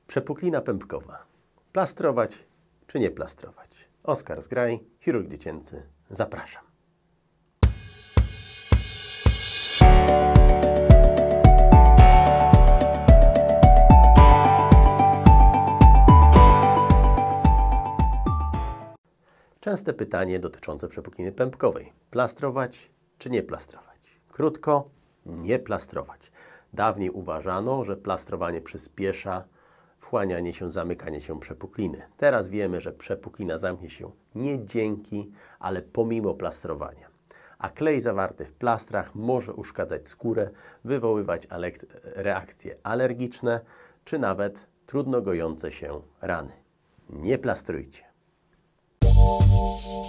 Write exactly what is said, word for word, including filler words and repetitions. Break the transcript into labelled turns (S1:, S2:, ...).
S1: Przepuklina pępkowa. Plastrować czy nie plastrować? Oskar Zgraj, chirurg dziecięcy. Zapraszam. Częste pytanie dotyczące przepukliny pępkowej. Plastrować czy nie plastrować? Krótko, nie plastrować. Dawniej uważano, że plastrowanie przyspiesza wchłanianie się, zamykanie się przepukliny. Teraz wiemy, że przepuklina zamknie się nie dzięki, ale pomimo plastrowania. A klej zawarty w plastrach może uszkadzać skórę, wywoływać reakcje alergiczne, czy nawet trudno gojące się rany. Nie plastrujcie.